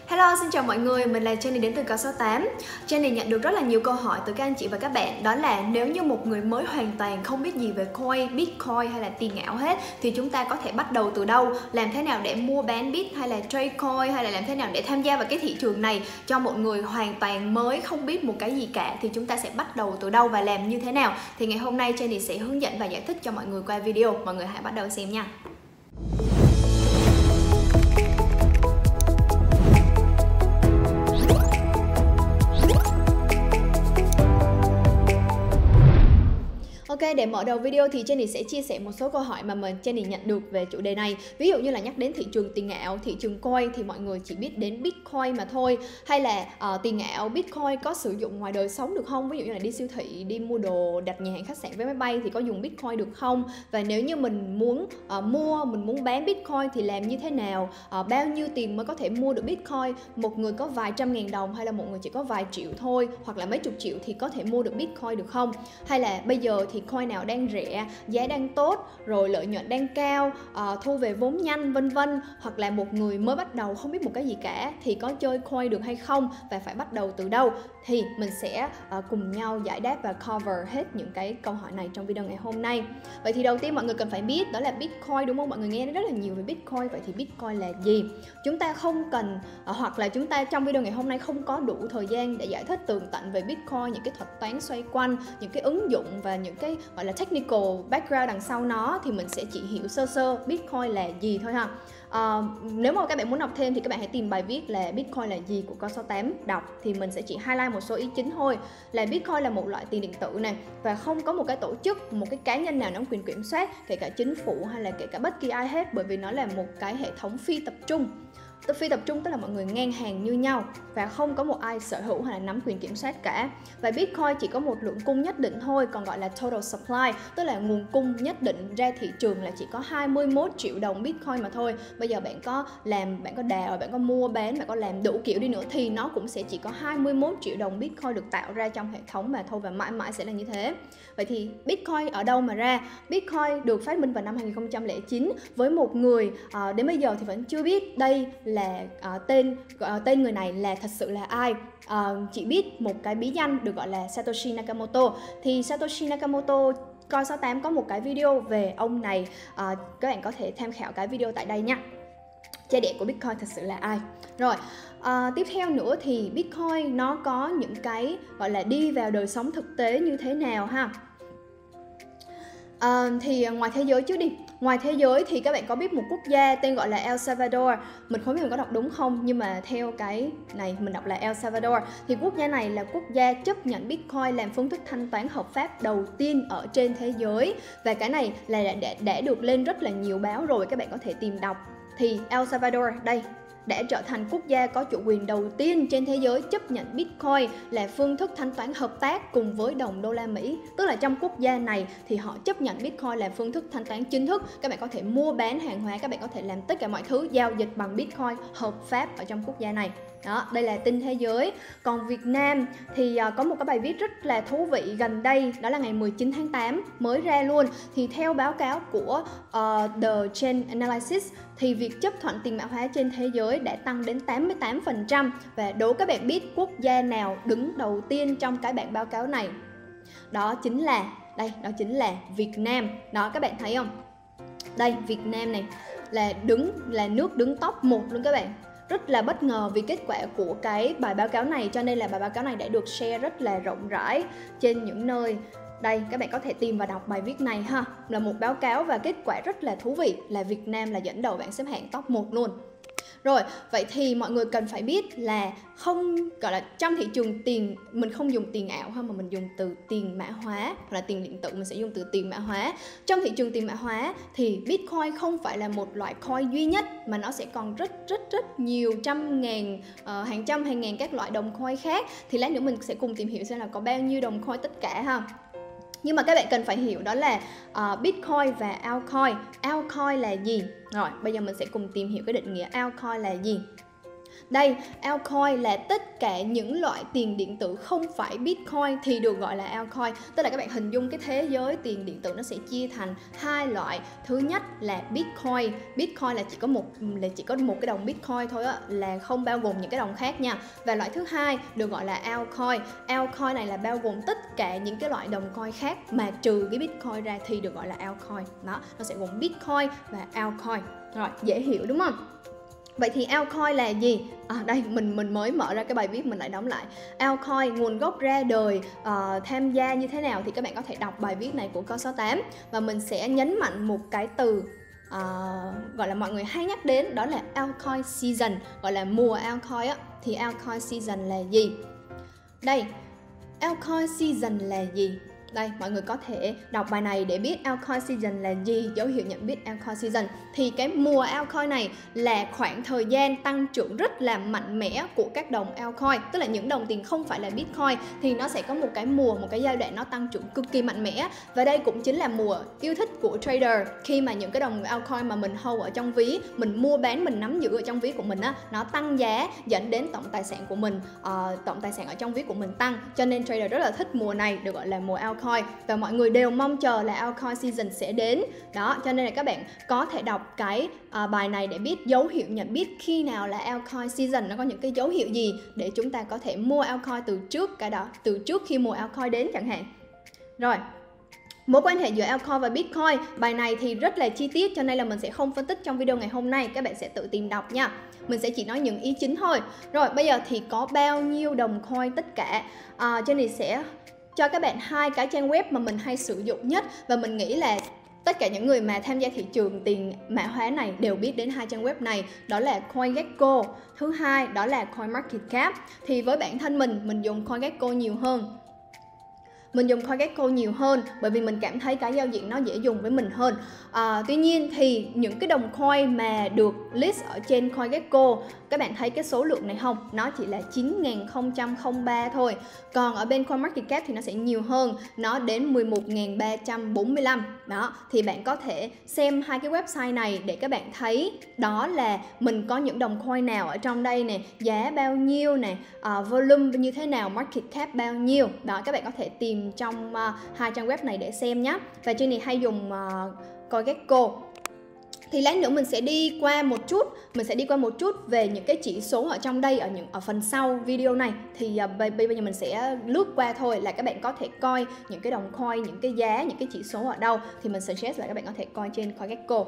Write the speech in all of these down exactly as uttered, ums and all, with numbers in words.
Hello, xin chào mọi người, mình là Jenny đến từ Có Số tám. Jenny nhận được rất là nhiều câu hỏi từ các anh chị và các bạn. Đó là nếu như một người mới hoàn toàn không biết gì về coin, Bitcoin hay là tiền ảo hết, thì chúng ta có thể bắt đầu từ đâu? Làm thế nào để mua bán Bit hay là trade coin, hay là làm thế nào để tham gia vào cái thị trường này cho một người hoàn toàn mới không biết một cái gì cả? Thì chúng ta sẽ bắt đầu từ đâu và làm như thế nào? Thì ngày hôm nay Jenny sẽ hướng dẫn và giải thích cho mọi người qua video. Mọi người hãy bắt đầu xem nha. Ok, để mở đầu video thì Jenny sẽ chia sẻ một số câu hỏi mà mình Jenny nhận được về chủ đề này. Ví dụ như là nhắc đến thị trường tiền ảo, thị trường coin thì mọi người chỉ biết đến Bitcoin mà thôi. Hay là uh, tiền ảo, Bitcoin có sử dụng ngoài đời sống được không? Ví dụ như là đi siêu thị, đi mua đồ, đặt nhà hàng khách sạn, vé máy bay thì có dùng Bitcoin được không? Và nếu như mình muốn uh, mua, mình muốn bán Bitcoin thì làm như thế nào? Uh, bao nhiêu tiền mới có thể mua được Bitcoin? Một người có vài trăm ngàn đồng hay là một người chỉ có vài triệu thôi, hoặc là mấy chục triệu thì có thể mua được Bitcoin được không? Hay là bây giờ thì coin nào đang rẻ, giá đang tốt, rồi lợi nhuận đang cao, uh, thu về vốn nhanh, vân vân. Hoặc là một người mới bắt đầu không biết một cái gì cả thì có chơi coin được hay không và phải bắt đầu từ đâu? Thì mình sẽ uh, cùng nhau giải đáp và cover hết những cái câu hỏi này trong video ngày hôm nay. Vậy thì đầu tiên mọi người cần phải biết đó là Bitcoin, đúng không? Mọi người nghe rất là nhiều về Bitcoin. Vậy thì Bitcoin là gì? Chúng ta không cần uh, hoặc là chúng ta trong video ngày hôm nay không có đủ thời gian để giải thích tường tận về Bitcoin, những cái thuật toán xoay quanh, những cái ứng dụng và những cái gọi là technical background đằng sau nó, thì mình sẽ chỉ hiểu sơ sơ Bitcoin là gì thôi ha. Uh, nếu mà các bạn muốn đọc thêm thì các bạn hãy tìm bài viết là Bitcoin là gì của Có Số tám đọc, thì mình sẽ chỉ highlight một số ý chính thôi. Là Bitcoin là một loại tiền điện tử này, và không có một cái tổ chức, một cái cá nhân nào nắm quyền kiểm soát, kể cả chính phủ hay là kể cả bất kỳ ai hết, bởi vì nó là một cái hệ thống phi tập trung. Phi tập trung tức là mọi người ngang hàng như nhau và không có một ai sở hữu hay là nắm quyền kiểm soát cả. Và Bitcoin chỉ có một lượng cung nhất định thôi, còn gọi là total supply, tức là nguồn cung nhất định ra thị trường là chỉ có hai mươi mốt triệu đồng Bitcoin mà thôi. Bây giờ bạn có làm, bạn có đào, bạn có mua bán, bạn có làm đủ kiểu đi nữa thì nó cũng sẽ chỉ có hai mươi mốt triệu đồng Bitcoin được tạo ra trong hệ thống mà thôi, và mãi mãi sẽ là như thế. Vậy thì Bitcoin ở đâu mà ra? Bitcoin được phát minh vào năm hai nghìn không trăm lẻ chín với một người uh, đến bây giờ thì vẫn chưa biết đây là uh, tên uh, tên người này là thật sự là ai. Uh, chỉ biết một cái bí danh được gọi là Satoshi Nakamoto. Thì Satoshi Nakamoto, Coi Số tám có một cái video về ông này, uh, các bạn có thể tham khảo cái video tại đây nha. Cha đẻ của Bitcoin thật sự là ai? Rồi, uh, tiếp theo nữa thì Bitcoin nó có những cái gọi là đi vào đời sống thực tế như thế nào ha? Uh, thì ngoài thế giới trước đi. Ngoài thế giới thì các bạn có biết một quốc gia tên gọi là El Salvador. Mình không biết mình có đọc đúng không, nhưng mà theo cái này mình đọc là El Salvador. Thì quốc gia này là quốc gia chấp nhận Bitcoin làm phương thức thanh toán hợp pháp đầu tiên ở trên thế giới. Và cái này là đã, đã, đã được lên rất là nhiều báo rồi, các bạn có thể tìm đọc. Thì El Salvador đây đã trở thành quốc gia có chủ quyền đầu tiên trên thế giới chấp nhận Bitcoin là phương thức thanh toán hợp tác cùng với đồng đô la Mỹ. Tức là trong quốc gia này thì họ chấp nhận Bitcoin là phương thức thanh toán chính thức. Các bạn có thể mua bán hàng hóa, các bạn có thể làm tất cả mọi thứ giao dịch bằng Bitcoin hợp pháp ở trong quốc gia này. Đó, đây là tin thế giới. Còn Việt Nam thì uh, có một cái bài viết rất là thú vị gần đây, đó là ngày mười chín tháng tám mới ra luôn. Thì theo báo cáo của uh, The Chain Analysis thì việc chấp thuận tiền mã hóa trên thế giới đã tăng đến tám mươi tám phần trăm. Và đố các bạn biết quốc gia nào đứng đầu tiên trong cái bản báo cáo này? Đó chính là, đây, đó chính là Việt Nam. Đó, các bạn thấy không? Đây, Việt Nam này là đứng là nước đứng top một luôn các bạn. Rất là bất ngờ vì kết quả của cái bài báo cáo này, cho nên là bài báo cáo này đã được share rất là rộng rãi trên những nơi. Đây, các bạn có thể tìm và đọc bài viết này ha. Là một báo cáo và kết quả rất là thú vị, là Việt Nam là dẫn đầu bảng xếp hạng top một luôn. Rồi, vậy thì mọi người cần phải biết là không gọi là trong thị trường tiền, mình không dùng tiền ảo ha, mà mình dùng từ tiền mã hóa, hoặc là tiền điện tử mình sẽ dùng từ tiền mã hóa. Trong thị trường tiền mã hóa thì Bitcoin không phải là một loại coin duy nhất, mà nó sẽ còn rất rất rất nhiều trăm ngàn, uh, hàng trăm hàng ngàn các loại đồng coin khác. Thì lát nữa mình sẽ cùng tìm hiểu xem là có bao nhiêu đồng coin tất cả ha. Nhưng mà các bạn cần phải hiểu đó là uh, Bitcoin và altcoin. Altcoin là gì? Rồi, bây giờ mình sẽ cùng tìm hiểu cái định nghĩa altcoin là gì. Đây, altcoin là tất cả những loại tiền điện tử không phải Bitcoin thì được gọi là altcoin. Tức là các bạn hình dung cái thế giới tiền điện tử nó sẽ chia thành hai loại. Thứ nhất là Bitcoin. Bitcoin là chỉ có một là chỉ có một cái đồng Bitcoin thôi á, là không bao gồm những cái đồng khác nha. Và loại thứ hai được gọi là altcoin. Altcoin này là bao gồm tất cả những cái loại đồng coin khác mà trừ cái Bitcoin ra thì được gọi là altcoin. Đó, nó sẽ gồm Bitcoin và altcoin. Rồi, dễ hiểu đúng không? Vậy thì altcoin là gì? À, đây mình mình mới mở ra cái bài viết, mình lại đóng lại. Altcoin nguồn gốc ra đời, uh, tham gia như thế nào thì các bạn có thể đọc bài viết này của Coin sáu tám. Và mình sẽ nhấn mạnh một cái từ uh, gọi là mọi người hay nhắc đến, đó là altcoin season, gọi là mùa altcoin á. Thì altcoin season là gì? Đây, altcoin season là gì? Đây, mọi người có thể đọc bài này để biết altcoin season là gì, dấu hiệu nhận biết altcoin season. Thì cái mùa altcoin này là khoảng thời gian tăng trưởng rất là mạnh mẽ của các đồng altcoin. Tức là những đồng tiền không phải là Bitcoin thì nó sẽ có một cái mùa, một cái giai đoạn nó tăng trưởng cực kỳ mạnh mẽ. Và đây cũng chính là mùa yêu thích của trader, khi mà những cái đồng altcoin mà mình hold ở trong ví, mình mua bán, mình nắm giữ ở trong ví của mình á, nó tăng giá dẫn đến tổng tài sản của mình, uh, tổng tài sản ở trong ví của mình tăng. Cho nên trader rất là thích mùa này, được gọi là mùa altcoin. Và mọi người đều mong chờ là altcoin season sẽ đến. Đó, cho nên là các bạn có thể đọc cái uh, bài này để biết dấu hiệu nhận biết khi nào là altcoin season, nó có những cái dấu hiệu gì để chúng ta có thể mua altcoin từ trước cả đó, từ trước khi mùa altcoin đến chẳng hạn. Rồi, mối quan hệ giữa altcoin và Bitcoin, bài này thì rất là chi tiết cho nên là mình sẽ không phân tích trong video ngày hôm nay, các bạn sẽ tự tìm đọc nha. Mình sẽ chỉ nói những ý chính thôi. Rồi, bây giờ thì có bao nhiêu đồng coin tất cả? À, trên này sẽ cho các bạn hai cái trang web mà mình hay sử dụng nhất, và mình nghĩ là tất cả những người mà tham gia thị trường tiền mã hóa này đều biết đến hai trang web này, đó là CoinGecko. Thứ hai đó là CoinMarketCap. Thì với bản thân mình, mình dùng CoinGecko nhiều hơn. Mình dùng CoinGecko nhiều hơn bởi vì mình cảm thấy cái giao diện nó dễ dùng với mình hơn. À, tuy nhiên thì những cái đồng coin mà được list ở trên CoinGecko, các bạn thấy cái số lượng này không? Nó chỉ là chín nghìn không trăm lẻ ba thôi. Còn ở bên CoinMarketCap thì nó sẽ nhiều hơn, nó đến mười một nghìn ba trăm bốn mươi lăm. Đó, thì bạn có thể xem hai cái website này để các bạn thấy đó là mình có những đồng coin nào ở trong đây nè, giá bao nhiêu nè, uh, volume như thế nào, market cap bao nhiêu. Đó, các bạn có thể tìm trong uh, hai trang web này để xem nhé. Và trên này hay dùng uh, CoinGecko. Thì lát nữa mình sẽ đi qua một chút, mình sẽ đi qua một chút về những cái chỉ số ở trong đây ở những ở phần sau video này. Thì uh, bây, bây giờ mình sẽ lướt qua thôi, là các bạn có thể coi những cái đồng coin, những cái giá, những cái chỉ số ở đâu thì mình suggest là các bạn có thể coi trên CoinGecko.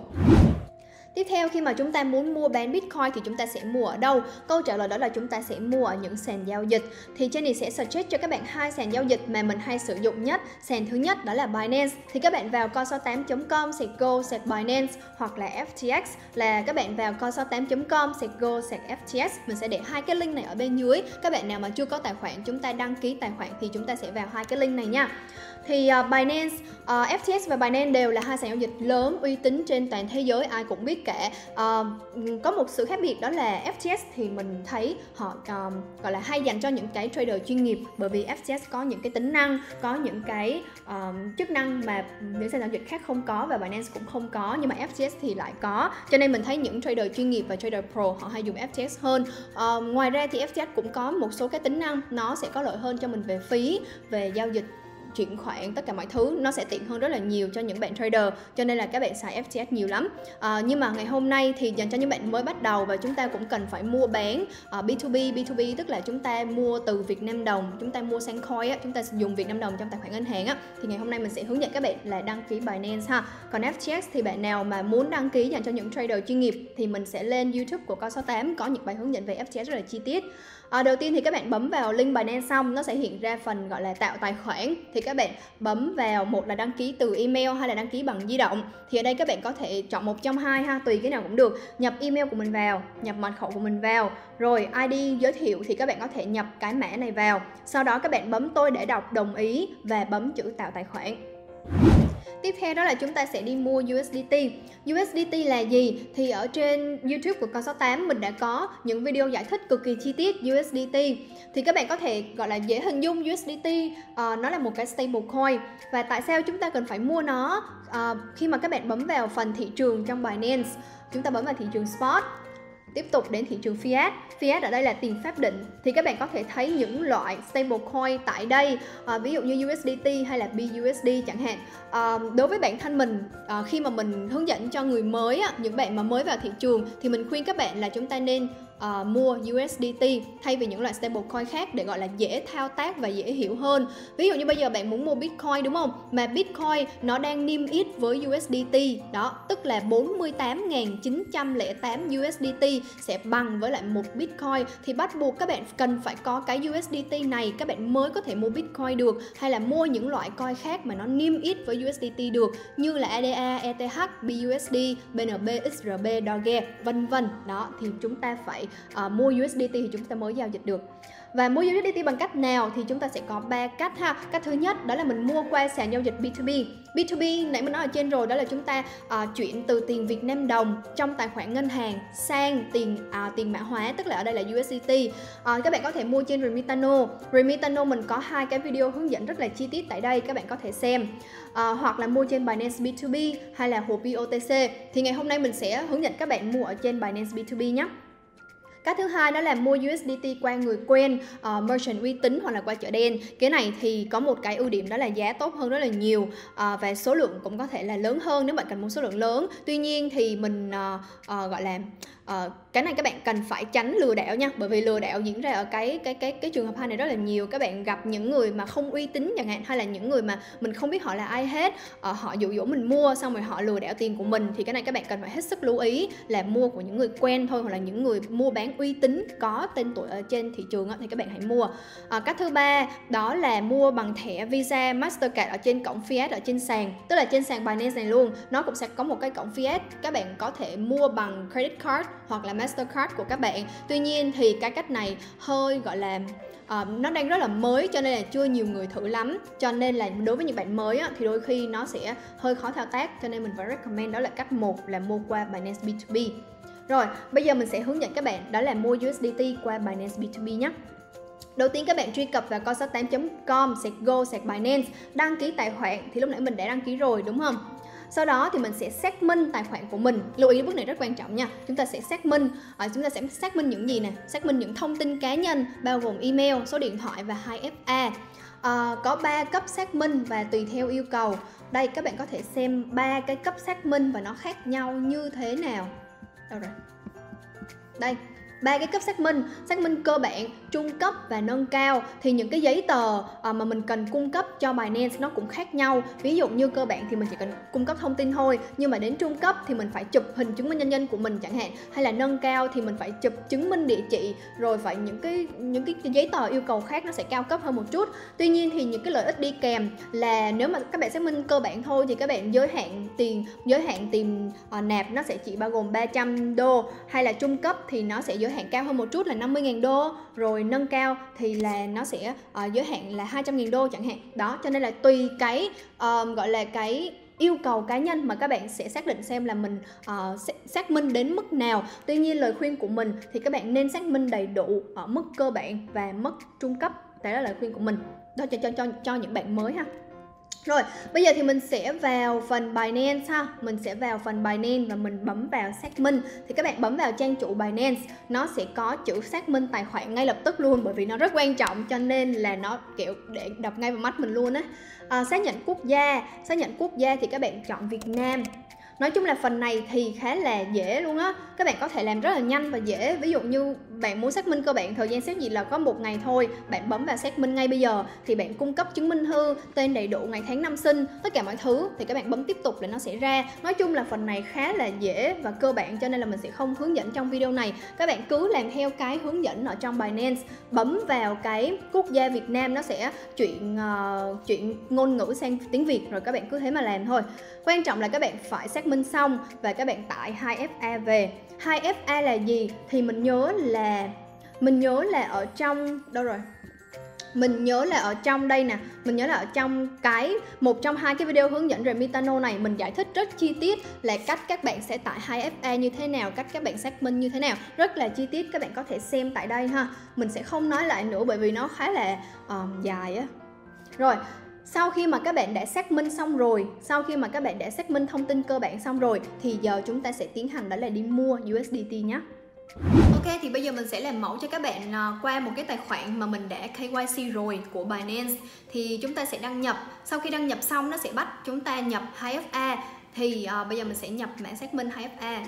Tiếp theo, khi mà chúng ta muốn mua bán Bitcoin thì chúng ta sẽ mua ở đâu? Câu trả lời đó là chúng ta sẽ mua ở những sàn giao dịch. Thì trên này sẽ suggest cho các bạn hai sàn giao dịch mà mình hay sử dụng nhất. Sàn thứ nhất đó là Binance. Thì các bạn vào coin sáu tám chấm com sạc go sạc Binance, hoặc là ép tê ích là các bạn vào coin sáu tám chấm com sạc go sạc ép tê ích. Mình sẽ để hai cái link này ở bên dưới. Các bạn nào mà chưa có tài khoản, chúng ta đăng ký tài khoản thì chúng ta sẽ vào hai cái link này nha. Thì uh, Binance, uh, ép tê ích và Binance đều là hai sàn giao dịch lớn, uy tín trên toàn thế giới, ai cũng biết cả. Uh, có một sự khác biệt đó là ép tê ích thì mình thấy họ uh, gọi là hay dành cho những cái trader chuyên nghiệp, bởi vì ép tê ích có những cái tính năng, có những cái uh, chức năng mà những sàn giao dịch khác không có và Binance cũng không có, nhưng mà ép tê ích thì lại có. Cho nên mình thấy những trader chuyên nghiệp và trader pro họ hay dùng ép tê ích hơn. Uh, ngoài ra thì ép tê ích cũng có một số cái tính năng nó sẽ có lợi hơn cho mình về phí, về giao dịch, chuyển khoản, tất cả mọi thứ nó sẽ tiện hơn rất là nhiều cho những bạn trader, cho nên là các bạn xài ép tê ích nhiều lắm. À, nhưng mà ngày hôm nay thì dành cho những bạn mới bắt đầu và chúng ta cũng cần phải mua bán uh, bê hai bê, bê hai bê tức là chúng ta mua từ Việt Nam đồng, chúng ta mua sang coin á, chúng ta dùng Việt Nam đồng trong tài khoản ngân hàng á, thì ngày hôm nay mình sẽ hướng dẫn các bạn là đăng ký Binance ha. Còn ép tê ích thì bạn nào mà muốn đăng ký dành cho những trader chuyên nghiệp thì mình sẽ lên YouTube của Coin sáu tám có những bài hướng dẫn về ép tê ích rất là chi tiết. À, đầu tiên thì các bạn bấm vào link Binance xong nó sẽ hiện ra phần gọi là tạo tài khoản, thì các bạn bấm vào, một là đăng ký từ email hay là đăng ký bằng di động. Thì ở đây các bạn có thể chọn một trong hai ha, tùy cái nào cũng được. Nhập email của mình vào, nhập mật khẩu của mình vào, rồi i đê giới thiệu thì các bạn có thể nhập cái mã này vào. Sau đó các bạn bấm tôi để đọc đồng ý và bấm chữ tạo tài khoản. Tiếp theo đó là chúng ta sẽ đi mua u ét đê tê. u ét đê tê là gì? Thì ở trên YouTube của Coin sáu tám mình đã có những video giải thích cực kỳ chi tiết u ét đê tê. Thì các bạn có thể gọi là dễ hình dung u ét đê tê uh, nó là một cái stable coin. Và tại sao chúng ta cần phải mua nó? Uh, khi mà các bạn bấm vào phần thị trường trong Binance, chúng ta bấm vào thị trường spot. Tiếp tục đến thị trường fiat. Fiat ở đây là tiền pháp định. Thì các bạn có thể thấy những loại stablecoin tại đây, à, ví dụ như u ét đê tê hay là bê u ét đê chẳng hạn. À, đối với bản thân mình, à, khi mà mình hướng dẫn cho người mới, á, những bạn mà mới vào thị trường, thì mình khuyên các bạn là chúng ta nên Uh, mua u ét đê tê thay vì những loại stablecoin khác để gọi là dễ thao tác và dễ hiểu hơn. Ví dụ như bây giờ bạn muốn mua Bitcoin đúng không? Mà Bitcoin nó đang niêm yết với u ét đê tê đó, tức là bốn mươi tám nghìn chín trăm lẻ tám u ét đê tê sẽ bằng với lại một Bitcoin, thì bắt buộc các bạn cần phải có cái u ét đê tê này các bạn mới có thể mua Bitcoin được, hay là mua những loại coin khác mà nó niêm yết với u ét đê tê được, như là a đê a, e tê hát, bê u ét đê, bê en bê, ích rờ bê, Doge, vân vân. Đó thì chúng ta phải Uh, mua u ét đê tê thì chúng ta mới giao dịch được. Và mua u ét đê tê bằng cách nào thì chúng ta sẽ có ba cách ha. Cách thứ nhất đó là mình mua qua sàn giao dịch bê hai bê. bê hai bê nãy mình nói ở trên rồi, đó là chúng ta uh, chuyển từ tiền Việt Nam đồng trong tài khoản ngân hàng sang tiền uh, tiền mã hóa, tức là ở đây là u ét đê tê. Uh, các bạn có thể mua trên Remitano. Remitano mình có hai cái video hướng dẫn rất là chi tiết tại đây, các bạn có thể xem. Uh, hoặc là mua trên Binance bê hai bê hay là Huobi ô tê xê. Thì ngày hôm nay mình sẽ hướng dẫn các bạn mua ở trên Binance bê hai bê nhé. Cách thứ hai đó là mua u ét đê tê qua người quen, uh, merchant uy tín hoặc là qua chợ đen. Cái này thì có một cái ưu điểm đó là giá tốt hơn rất là nhiều, uh, và số lượng cũng có thể là lớn hơn nếu bạn cần mua số lượng lớn. Tuy nhiên thì mình uh, uh, gọi là uh, cái này các bạn cần phải tránh lừa đảo nha, bởi vì lừa đảo diễn ra ở cái cái cái cái trường hợp hai này rất là nhiều. Các bạn gặp những người mà không uy tín chẳng hạn, hay là những người mà mình không biết họ là ai hết, uh, họ dụ dỗ mình mua xong rồi họ lừa đảo tiền của mình, thì cái này các bạn cần phải hết sức lưu ý là mua của những người quen thôi, hoặc là những người mua bán uy tín có tên tuổi ở trên thị trường thì các bạn hãy mua. À, cách thứ ba đó là mua bằng thẻ Visa, Mastercard ở trên cổng fiat ở trên sàn, tức là trên sàn Binance này luôn, nó cũng sẽ có một cái cổng fiat, các bạn có thể mua bằng credit card hoặc là Mastercard của các bạn. Tuy nhiên thì cái cách này hơi gọi là Uh, nó đang rất là mới, cho nên là chưa nhiều người thử lắm, cho nên là đối với những bạn mới á, thì đôi khi nó sẽ hơi khó thao tác, cho nên mình phải recommend đó là cách một là mua qua Binance bê hai bê. Rồi, bây giờ mình sẽ hướng dẫn các bạn đó là mua u ét đê tê qua Binance bê hai bê nhé. Đầu tiên các bạn truy cập vào coin sáu tám chấm com sạc go sạc Binance, đăng ký tài khoản, thì lúc nãy mình đã đăng ký rồi đúng không? Sau đó thì mình sẽ xác minh tài khoản của mình. Lưu ý bước này rất quan trọng nha. Chúng ta sẽ xác minh, à, chúng ta sẽ xác minh những gì nè? Xác minh những thông tin cá nhân bao gồm email, số điện thoại và hai ép a. À, có ba cấp xác minh và tùy theo yêu cầu. Đây các bạn có thể xem ba cái cấp xác minh và nó khác nhau như thế nào. Đâu rồi? Đây, ba cái cấp xác minh: xác minh cơ bản, trung cấp và nâng cao. Thì những cái giấy tờ mà mình cần cung cấp cho Binance nó cũng khác nhau. Ví dụ như cơ bản thì mình chỉ cần cung cấp thông tin thôi, nhưng mà đến trung cấp thì mình phải chụp hình chứng minh nhân dân của mình chẳng hạn, hay là nâng cao thì mình phải chụp chứng minh địa chỉ, rồi phải những cái những cái giấy tờ yêu cầu khác nó sẽ cao cấp hơn một chút. Tuy nhiên thì những cái lợi ích đi kèm là nếu mà các bạn xác minh cơ bản thôi thì các bạn giới hạn tiền giới hạn tiền uh, nạp nó sẽ chỉ bao gồm ba trăm đô, hay là trung cấp thì nó sẽ giới hạn cao hơn một chút là năm mươi nghìn đô, rồi nâng cao thì là nó sẽ uh, giới hạn là hai trăm nghìn đô chẳng hạn. Đó, cho nên là tùy cái uh, gọi là cái yêu cầu cá nhân mà các bạn sẽ xác định xem là mình uh, xác minh đến mức nào. Tuy nhiên lời khuyên của mình thì các bạn nên xác minh đầy đủ ở mức cơ bản và mức trung cấp. Đấy là lời khuyên của mình đó cho cho cho cho những bạn mới ha. Rồi, bây giờ thì mình sẽ vào phần Binance ha. Mình sẽ vào phần Binance và mình bấm vào xác minh. Thì các bạn bấm vào trang chủ Binance, nó sẽ có chữ xác minh tài khoản ngay lập tức luôn, bởi vì nó rất quan trọng, cho nên là nó kiểu để đập ngay vào mắt mình luôn á. À, xác nhận quốc gia. Xác nhận quốc gia thì các bạn chọn Việt Nam. Nói chung là phần này thì khá là dễ luôn á. Các bạn có thể làm rất là nhanh và dễ. Ví dụ như bạn muốn xác minh cơ bản, thời gian xác dịch là có một ngày thôi, bạn bấm vào xác minh ngay bây giờ. Thì bạn cung cấp chứng minh thư, tên đầy đủ, ngày tháng năm sinh, tất cả mọi thứ. Thì các bạn bấm tiếp tục là nó sẽ ra. Nói chung là phần này khá là dễ và cơ bản, cho nên là mình sẽ không hướng dẫn trong video này. Các bạn cứ làm theo cái hướng dẫn ở trong Binance. Bấm vào cái quốc gia Việt Nam, nó sẽ chuyển, uh, chuyển ngôn ngữ sang tiếng Việt. Rồi các bạn cứ thế mà làm thôi. Quan trọng là các bạn phải xác minh xong và các bạn tải hai ép a về. hai ép a là gì? Thì mình nhớ là Mình nhớ là ở trong đâu rồi? Mình nhớ là ở trong đây nè. Mình nhớ là ở trong cái một trong hai cái video hướng dẫn Remitano này, mình giải thích rất chi tiết là cách các bạn sẽ tải hai ép a như thế nào, cách các bạn xác minh như thế nào, rất là chi tiết. Các bạn có thể xem tại đây ha. Mình sẽ không nói lại nữa bởi vì nó khá là uh, dài á. Rồi, sau khi mà các bạn đã xác minh xong rồi, sau khi mà các bạn đã xác minh thông tin cơ bản xong rồi, thì giờ chúng ta sẽ tiến hành đó là đi mua u ét đê tê nhé. Ok, thì bây giờ mình sẽ làm mẫu cho các bạn qua một cái tài khoản mà mình đã K Y C rồi của Binance. Thì chúng ta sẽ đăng nhập. Sau khi đăng nhập xong nó sẽ bắt chúng ta nhập hai F A. Thì uh, bây giờ mình sẽ nhập mã xác minh hai F A.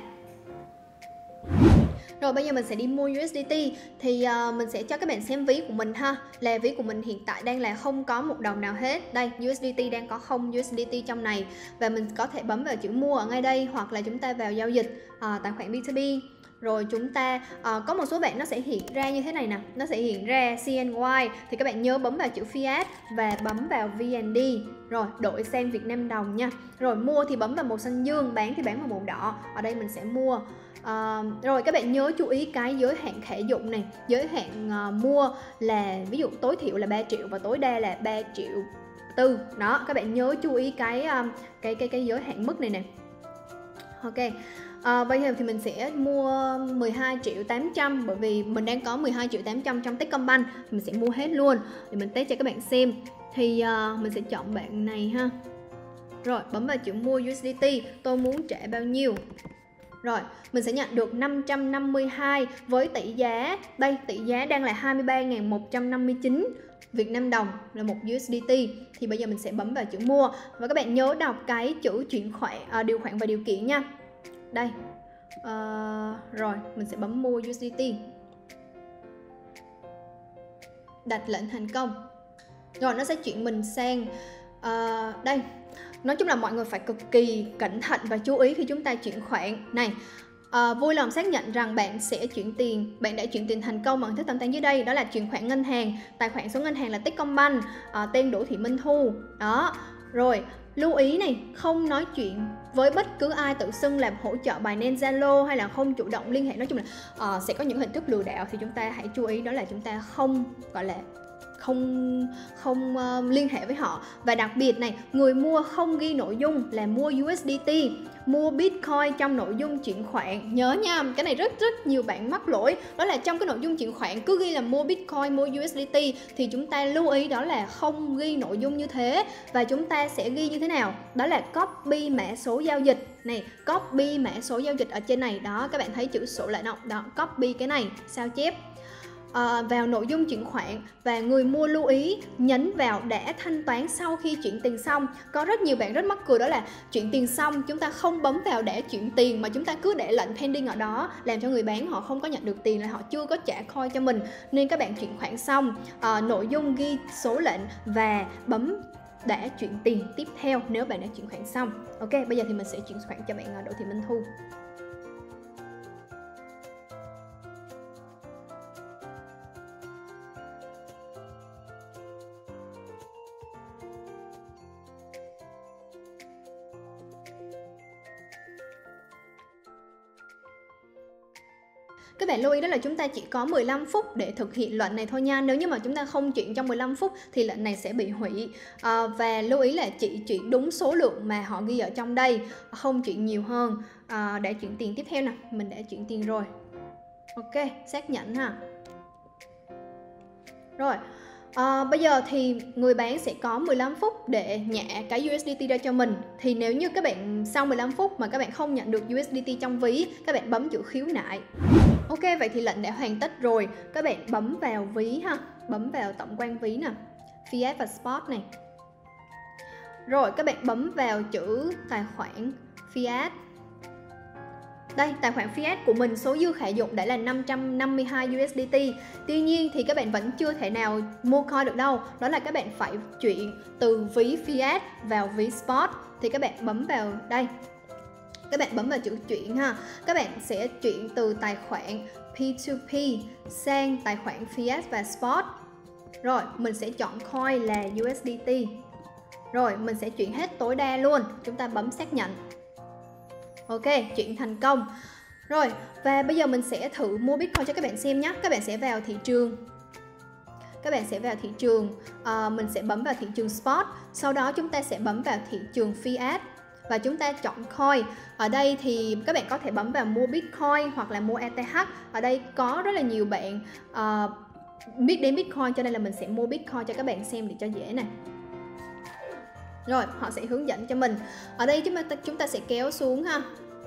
Rồi bây giờ mình sẽ đi mua U S D T. Thì uh, mình sẽ cho các bạn xem ví của mình ha. Là ví của mình hiện tại đang là không có một đồng nào hết. Đây, U S D T đang có không U S D T trong này. Và mình có thể bấm vào chữ mua ở ngay đây, hoặc là chúng ta vào giao dịch uh, tài khoản B hai B. Rồi chúng ta uh, có một số bạn nó sẽ hiện ra như thế này nè, nó sẽ hiện ra C N Y. Thì các bạn nhớ bấm vào chữ Fiat và bấm vào V N D. Rồi đổi sang Việt Nam đồng nha. Rồi mua thì bấm vào màu xanh dương, bán thì bán vào màu đỏ. Ở đây mình sẽ mua. Uh, rồi các bạn nhớ chú ý cái giới hạn khả dụng này. Giới hạn uh, mua là ví dụ tối thiểu là ba triệu và tối đa là ba triệu tư. Đó, các bạn nhớ chú ý cái um, cái cái cái giới hạn mức này nè. Ok. À, bây giờ thì mình sẽ mua mười hai triệu tám trăm, bởi vì mình đang có mười hai triệu tám trăm trong Techcombank. Mình sẽ mua hết luôn để mình test cho các bạn xem. Thì uh, mình sẽ chọn bạn này ha. Rồi bấm vào chữ mua U S D T. Tôi muốn trả bao nhiêu. Rồi mình sẽ nhận được năm trăm năm mươi hai với tỷ giá. Đây, tỷ giá đang là hai mươi ba nghìn một trăm năm mươi chín Việt Nam đồng là một U S D T. Thì bây giờ mình sẽ bấm vào chữ mua. Và các bạn nhớ đọc cái chữ chuyển khoản, à, điều khoản và điều kiện nha. Đây, uh, rồi mình sẽ bấm mua U S D T. Đặt lệnh thành công. Rồi nó sẽ chuyển mình sang uh, đây. Nói chung là mọi người phải cực kỳ cẩn thận và chú ý khi chúng ta chuyển khoản này. À, vui lòng xác nhận rằng bạn sẽ chuyển tiền, bạn đã chuyển tiền thành công bằng hình thức thanh toán dưới đây. Đó là chuyển khoản ngân hàng, tài khoản số ngân hàng là Techcombank, à, tên Đỗ Thị Minh Thu. Đó. Rồi lưu ý này, không nói chuyện với bất cứ ai tự xưng làm hỗ trợ Binance Zalo, hay là không chủ động liên hệ. Nói chung là uh, sẽ có những hình thức lừa đảo, thì chúng ta hãy chú ý, đó là chúng ta không gọi là không không uh, liên hệ với họ. Và đặc biệt này, người mua không ghi nội dung là mua U S D T, mua Bitcoin trong nội dung chuyển khoản. Nhớ nha, cái này rất rất nhiều bạn mắc lỗi. Đó là trong cái nội dung chuyển khoản cứ ghi là mua Bitcoin, mua U S D T. Thì chúng ta lưu ý đó là không ghi nội dung như thế. Và chúng ta sẽ ghi như thế nào? Đó là copy mã số giao dịch. Này, copy mã số giao dịch ở trên này. Đó, các bạn thấy chữ số lại không? Đó, copy cái này, sao chép À, vào nội dung chuyển khoản. Và người mua lưu ý nhấn vào đã thanh toán sau khi chuyển tiền xong. Có rất nhiều bạn rất mắc cười, đó là chuyển tiền xong chúng ta không bấm vào đã chuyển tiền, mà chúng ta cứ để lệnh pending ở đó, làm cho người bán họ không có nhận được tiền, là họ chưa có trả coin cho mình. Nên các bạn chuyển khoản xong, à, nội dung ghi số lệnh và bấm đã chuyển tiền tiếp theo nếu bạn đã chuyển khoản xong. Ok, bây giờ thì mình sẽ chuyển khoản cho bạn Đỗ Thị Minh Thu. Các bạn lưu ý đó là chúng ta chỉ có mười lăm phút để thực hiện lệnh này thôi nha. Nếu như mà chúng ta không chuyển trong mười lăm phút thì lệnh này sẽ bị hủy. à, Và lưu ý là chỉ chuyển đúng số lượng mà họ ghi ở trong đây, không chuyển nhiều hơn. à, Để chuyển tiền tiếp theo nè, mình đã chuyển tiền rồi. Ok, xác nhận ha. Rồi À, bây giờ thì người bán sẽ có mười lăm phút để nhả cái U S D T ra cho mình. Thì nếu như các bạn sau mười lăm phút mà các bạn không nhận được U S D T trong ví, các bạn bấm chữ khiếu nại. Ok, vậy thì lệnh đã hoàn tất rồi. Các bạn bấm vào ví ha, bấm vào tổng quan ví nè, Fiat và Spot này. Rồi các bạn bấm vào chữ tài khoản Fiat. Đây, tài khoản Fiat của mình số dư khả dụng đã là năm trăm năm mươi hai U S D T. Tuy nhiên thì các bạn vẫn chưa thể nào mua coin được đâu. Đó là các bạn phải chuyển từ ví Fiat vào ví Spot. Thì các bạn bấm vào đây, các bạn bấm vào chữ chuyển ha. Các bạn sẽ chuyển từ tài khoản P hai P sang tài khoản Fiat và Spot. Rồi mình sẽ chọn coin là U S D T. Rồi mình sẽ chuyển hết tối đa luôn. Chúng ta bấm xác nhận. Ok, chuyển thành công. Rồi, và bây giờ mình sẽ thử mua Bitcoin cho các bạn xem nhé. Các bạn sẽ vào thị trường. Các bạn sẽ vào thị trường, à, mình sẽ bấm vào thị trường Spot. Sau đó chúng ta sẽ bấm vào thị trường Fiat và chúng ta chọn coin. Ở đây thì các bạn có thể bấm vào mua Bitcoin hoặc là mua E T H. Ở đây có rất là nhiều bạn uh, biết đến Bitcoin, cho nên là mình sẽ mua Bitcoin cho các bạn xem để cho dễ này. Rồi, họ sẽ hướng dẫn cho mình. Ở đây chúng ta, chúng ta sẽ kéo xuống ha.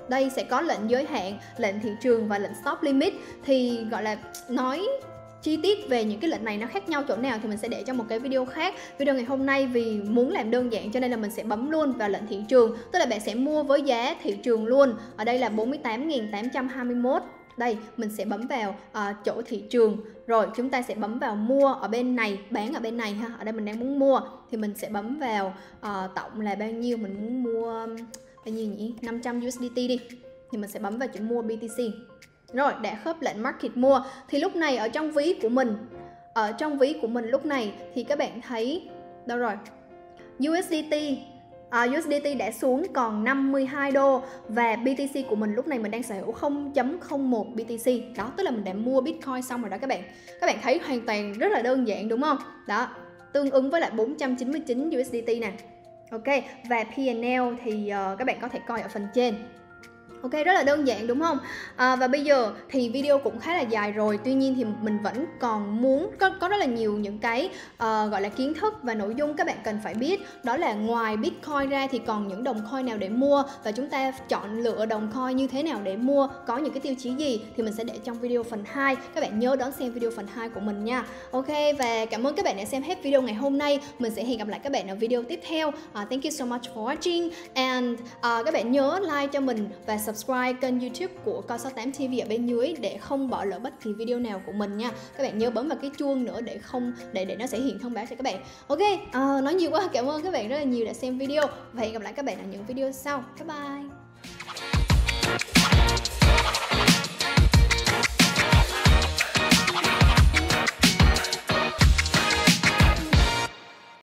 đây sẽ có lệnh giới hạn, lệnh thị trường và lệnh stop limit. Thì gọi là nói chi tiết về những cái lệnh này nó khác nhau chỗ nào thì mình sẽ để trong một cái video khác. Video ngày hôm nay vì muốn làm đơn giản cho nên là mình sẽ bấm luôn vào lệnh thị trường, tức là bạn sẽ mua với giá thị trường luôn. Ở đây là bốn mươi tám nghìn tám trăm hai mươi mốt. Đây, mình sẽ bấm vào uh, chỗ thị trường. Rồi chúng ta sẽ bấm vào mua ở bên này, bán ở bên này ha. Ở đây mình đang muốn mua thì mình sẽ bấm vào uh, tổng là bao nhiêu, mình muốn mua bao nhiêu nhỉ? năm trăm u ét đê tê đi. Thì mình sẽ bấm vào chữ mua bê tê xê. Rồi, đã khớp lệnh market mua. Thì lúc này ở trong ví của mình, ở trong ví của mình lúc này thì các bạn thấy đâu rồi? u ét đê tê À, u ét đê tê đã xuống còn năm mươi hai đô và bê tê xê của mình lúc này mình đang sở hữu không chấm không một bê tê xê. Đó, tức là mình đã mua Bitcoin xong rồi đó các bạn. Các bạn thấy hoàn toàn rất là đơn giản đúng không? Đó, tương ứng với lại bốn trăm chín mươi chín u ét đê tê nè. Ok, và pê and lờ thì uh, các bạn có thể coi ở phần trên. Ok, rất là đơn giản đúng không? À, và bây giờ thì video cũng khá là dài rồi. Tuy nhiên thì mình vẫn còn muốn có, có rất là nhiều những cái uh, gọi là kiến thức và nội dung các bạn cần phải biết. Đó là ngoài Bitcoin ra thì còn những đồng coin nào để mua, và chúng ta chọn lựa đồng coin như thế nào để mua, có những cái tiêu chí gì thì mình sẽ để trong video phần hai. Các bạn nhớ đón xem video phần hai của mình nha. Ok, và cảm ơn các bạn đã xem hết video ngày hôm nay. Mình sẽ hẹn gặp lại các bạn ở video tiếp theo. uh, Thank you so much for watching. And uh, các bạn nhớ like cho mình và subscribe kênh YouTube của Coi sáu tám ti vi ở bên dưới để không bỏ lỡ bất kỳ video nào của mình nha. Các bạn nhớ bấm vào cái chuông nữa để không để để nó sẽ hiện thông báo cho các bạn. Ok, uh, nói nhiều quá, cảm ơn các bạn rất là nhiều đã xem video và hẹn gặp lại các bạn ở những video sau. Bye bye.